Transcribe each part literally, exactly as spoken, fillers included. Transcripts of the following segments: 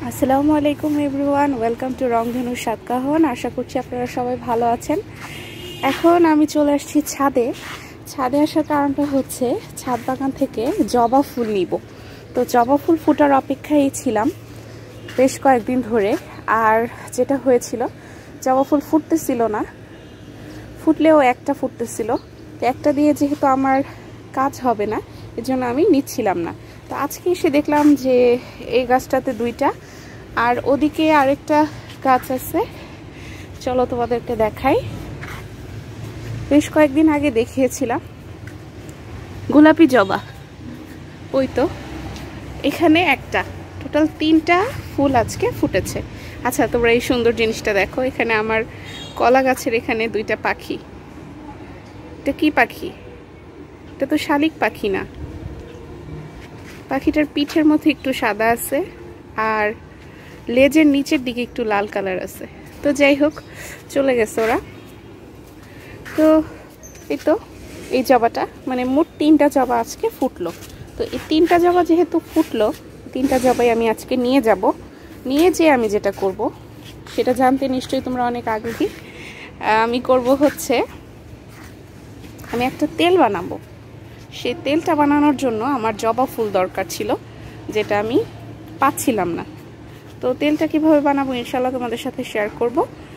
আসসালামু আলাইকুম everyone, welcome to রংধনু সাতকাহন। আশা করছি আপনারা সবাই ভালো আছেন। এখন আমি চলে আসছি ছাদে। ছাদে আসার কারণটা হচ্ছে ছাদ বাগান থেকে জবা ফুল নিব। তো জবা ফুল ফুটার অপেক্ষায় ছিলাম বেশ কয়েকদিন ধরে। আর যেটা হয়েছিল, জবা ফুল ফুটতেছিল না, ফুটলেও একটা ফুটতেছিল। তো একটা দিয়ে যেহেতু আমার কাজ হবে না, এজন্য আমি নিচ্ছিলাম না। তো আজকে এসে দেখলাম যে এই গাছটাতে দুইটা, আর ওদিকে আরেকটা গাছ আছে। চলো তোমাদেরকে দেখাই। বেশ কয়েকদিন আগে দেখিয়েছিলাম গোলাপি জবা, ওই তো এখানে একটা, টোটাল তিনটা ফুল আজকে ফুটেছে। আচ্ছা, তোমরা এই সুন্দর জিনিসটা দেখো। এখানে আমার কলা গাছের এখানে দুইটা পাখি। এটা কি পাখি? এটা তো শালিক পাখি না। পাখিটার পিঠের মধ্যে একটু সাদা আছে আর লেজের নিচের দিকে একটু লাল কালার আছে। তো যাই হোক, চলে গেছে ওরা। তো এই তো এই জবাটা, মানে মোট তিনটা জবা আজকে ফুটলো। তো এই তিনটা জবা যেহেতু ফুটলো, তিনটা জবাই আমি আজকে নিয়ে যাব। নিয়ে যেয়ে আমি যেটা করব সেটা জানতে নিশ্চয়ই তোমরা অনেক আগ্রহী। আমি করব হচ্ছে, আমি একটা তেল বানাবো। সেই তেলটা বানানোর জন্য আমার জবা ফুল দরকার ছিল, যেটা আমি পাচ্ছিলাম না। তো তেলটা কিভাবে বানাবো ইনশাআল্লাহ তোমাদের সাথে শেয়ার করব।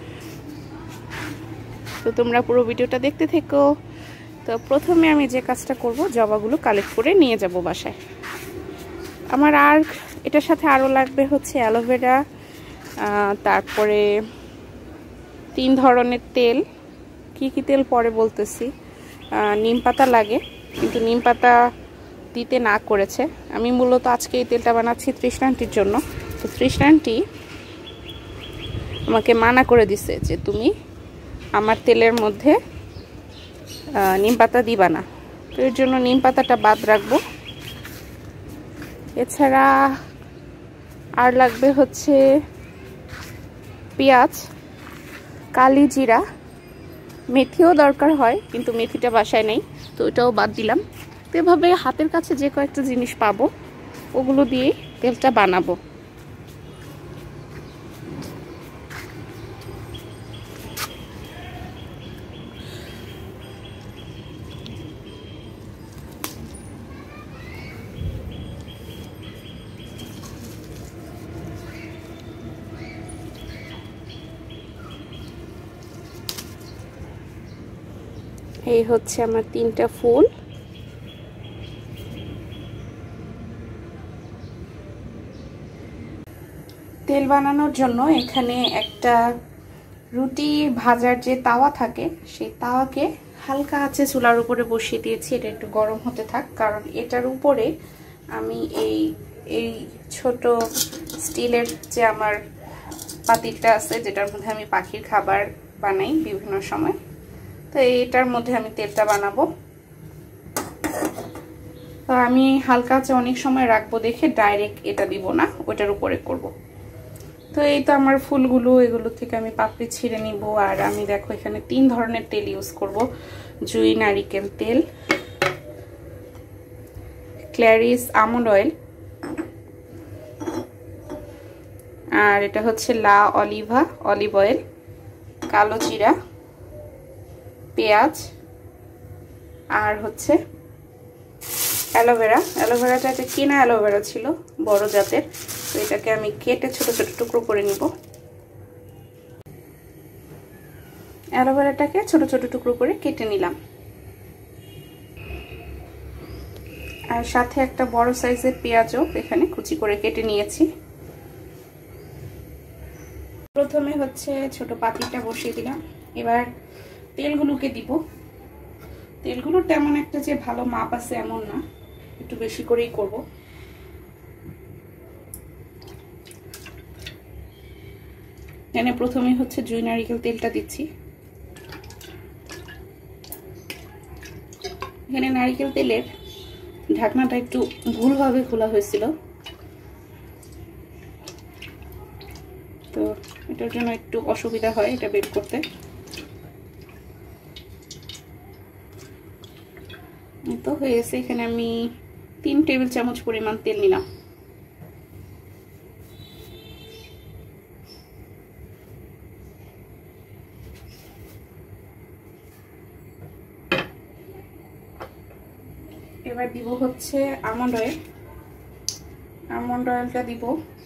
তো তোমরা পুরো ভিডিওটা দেখতে থেকো। তো প্রথমে আমি যে কাজটা করব, জবাগুলো কালেক্ট করে নিয়ে যাব বাসায়। আমার আর এটার সাথে আরও লাগবে হচ্ছে অ্যালোভেরা, তারপরে তিন ধরনের তেল। কি কি তেল পরে বলতেছি। নিম পাতা লাগে, কিন্তু নিম পাতা দিতে না করেছে। আমি মূলত আজকে এই তেলটা বানাচ্ছি তৃষ্ণান্টির জন্য। তো তৃষ্ণান্টি আমাকে মানা করে দিছে যে তুমি আমার তেলের মধ্যে নিম পাতা দিবা না। তো এর জন্য নিম পাতাটা বাদ রাখবো। এছাড়া আর লাগবে হচ্ছে পেঁয়াজ, কালি জিরা, মেথিও দরকার হয়, কিন্তু মেথিটা বাসায় নেই, তো ওটাও বাদ দিলাম। তো এভাবে হাতের কাছে যে কয়েকটা জিনিস পাবো ওগুলো দিয়েই তেলটা বানাবো। এই হচ্ছে আমার তিনটা ফুল। তেল বানানোর জন্য এখানে একটা রুটি ভাজার যে তাওয়া থাকে, সেই তাওয়াকে হালকা আঁচে চুলার উপরে বসিয়ে দিয়েছি। এটা একটু গরম হতে থাক, কারণ এটার উপরে আমি এই এই ছোট স্টিলের যে আমার পাতিলটা আছে, যেটার মধ্যে আমি পাখির খাবার বানাই বিভিন্ন সময়, তো এইটার মধ্যে আমি তেলটা বানাবো। তো আমি হালকা আঁচে অনেক সময় রাখবো দেখে ডাইরেক্ট এটা দিব না, ওটার উপরে করব। তো এই তো আমার ফুলগুলো, এগুলো থেকে আমি পাপড়ি ছিঁড়ে নিব। আর আমি দেখো এখানে তিন ধরনের তেল ইউজ করব। জুই নারিকেল তেল, ক্ল্যারিস আমন্ড অয়েল, আর এটা হচ্ছে লা অলিভা অলিভ অয়েল, কালো জিরা, পেঁয়াজ, আর হচ্ছে অ্যালোভেরা। অ্যালোভেরাটা একটা কেনা অ্যালোভেরা ছিল, বড় জাতের। তো এটাকে আমি কেটে ছোট ছোট টুকরো করে নিব। অ্যালোভেরাটাকে ছোট ছোট টুকরো করে কেটে নিলাম। আর সাথে একটা বড় সাইজের পেঁয়াজও এখানে কুচি করে কেটে নিয়েছি। প্রথমে হচ্ছে ছোট পাতিলটা বসিয়ে দিলাম। এবার তেলগুলোকে দিব। তেলগুলোর তেমন একটা যে ভালো মাপ আছে এমন না, একটু বেশি করেই করব। এখানে প্রথমে হচ্ছে জুই নারিকেল তেলটা দিচ্ছি। এখানে নারিকেল তেলের ঢাকনাটা একটু ভুলভাবে খোলা হয়েছিল, তো এটার জন্য একটু অসুবিধা হয় এটা বের করতে। তো হয়ে গেছে। এখানে আমি তিন টেবিল চামচ পরিমাণ তেল নিলাম। এবার দিব হচ্ছে আমন্ড অয়েল। আমন্ড অয়েলটা দিব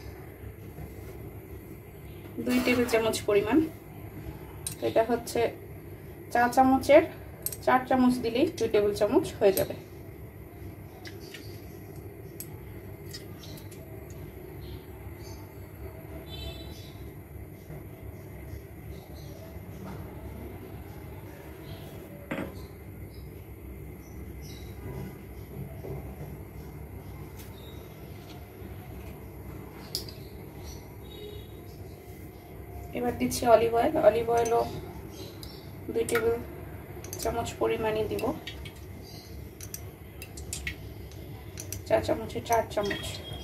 দুই টেবিল চামচ পরিমাণ। এটা হচ্ছে চা চামচের চার চামচ দিলেই দুই টেবিল চামচ হয়ে যাবে। এবার দিচ্ছি অলিভ অয়েল। অলিভ অয়েলও দুই টেবিল চামচ পরিমাণই দিব, চা চামচে চার চামচ।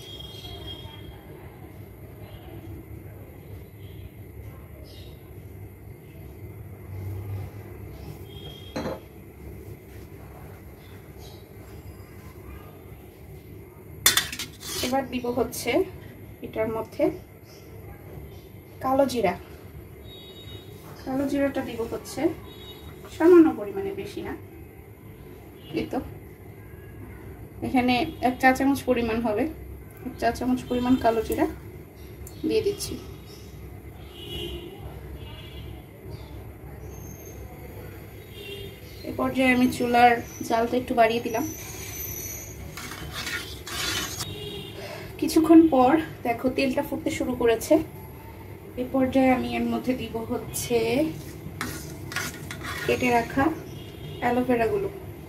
এবার দিব হচ্ছে এটার মধ্যে কালো জিরা। কালো জিরাটা দিব হচ্ছে সামান্য পরিমাণে, বেশি না। এই তো এখানে এক চা চামচ পরিমাণ হবে, এক চা চামচ পরিমাণ কালো জিরা দিয়ে দিচ্ছি। এ পর্যায়ে আমি চুলার জালটা একটু বাড়িয়ে দিলাম। কিছুক্ষণ পর দেখো তেলটা ফুটতে শুরু করেছে। এই পর্যায়ে আমি এর মধ্যে দিব হচ্ছে কেটে রাখা অ্যালোভেরা গুলো।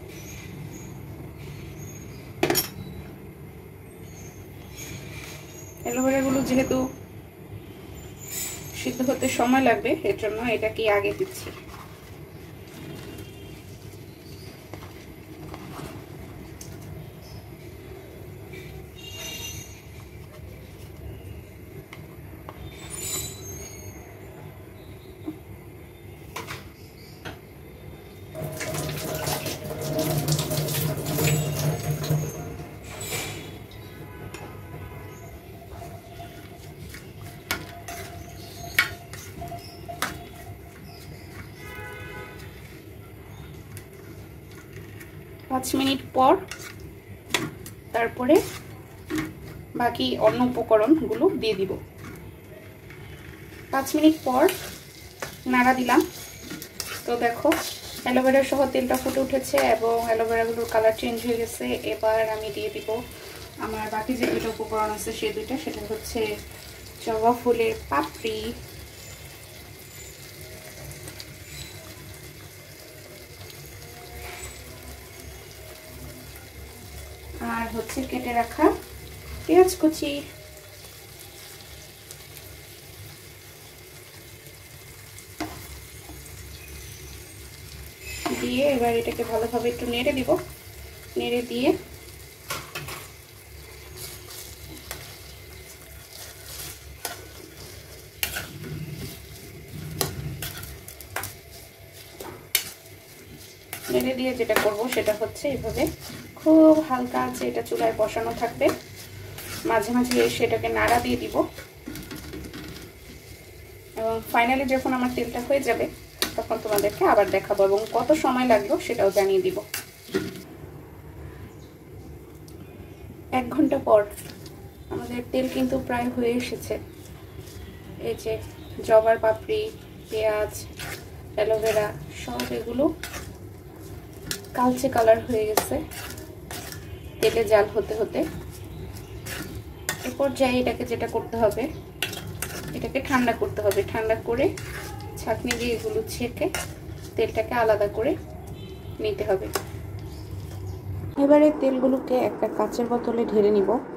অ্যালোভেরা গুলো যেহেতু সিদ্ধ হতে সময় লাগবে, এর জন্য এটাকে আগে দিচ্ছি। পাঁচ মিনিট পর তারপরে বাকি অন্য উপকরণগুলো দিয়ে দিব। পাঁচ মিনিট পর নাড়া দিলাম, তো দেখো অ্যালোভেরা সহ তেলটা ফুটে উঠেছে এবং অ্যালোভেরাগুলোর কালার চেঞ্জ হয়ে গেছে। এবার আমি দিয়ে দিব আমার বাকি যে দুটো উপকরণ আছে সেই দুইটা, সেটা হচ্ছে জবা ফুলের পাপড়ি, আর হচ্ছে কেটে রাখা পেঁয়াজ কুচি। দিয়ে এবার এটাকে ভালোভাবে একটু নেড়ে দিব। নেড়ে দিয়ে নেড়ে দিয়ে যেটা করব সেটা হচ্ছে এভাবে খুব হালকা আছে এটা চুলায় বসানো থাকবে, মাঝে মাঝে সেটাকে নাড়া দিয়ে দিব এবং ফাইনালি যখন আমার তেলটা হয়ে যাবে তখন তোমাদেরকে আবার দেখাবো এবং কত সময় লাগলো সেটাও জানিয়ে দিব। এক ঘন্টা পর আমাদের তেল কিন্তু প্রায় হয়ে এসেছে। এই যে জবার পাপড়ি, পেঁয়াজ, অ্যালোভেরা সব এগুলো কালচে কালার হয়ে গেছে তেলে জাল হতে হতে। এ পর্যায়ে এটাকে যেটা করতে হবে, এটাকে ঠান্ডা করতে হবে। ঠান্ডা করে ছাঁকনি দিয়ে এগুলো ছেঁকে তেলটাকে আলাদা করে নিতে হবে। এবারে তেলগুলোকে একটা কাচের বোতলে ঢেলে নিব।